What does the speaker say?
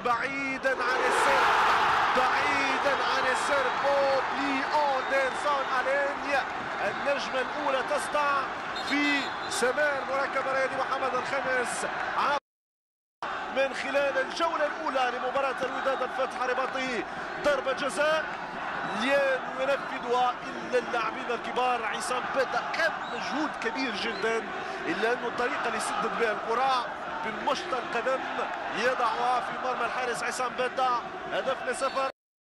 بعيدا عن السير، بعيدا عن السير. بوب لأندرسون ألينيا، النجمة الأولى تسطع في سماء المركب الرياضي محمد الخامس من خلال الجولة الأولى لمباراة الوداد الفتح الرباطي. ضربة جزاء لن ينفذها إلا اللاعبين الكبار. عصام بدا كان مجهود كبير جدا، إلا أنه الطريقة اللي سدد بها الكرة بالمشط القدم يضعها في مرمى الحارس عصام بدا. هدف لسفر.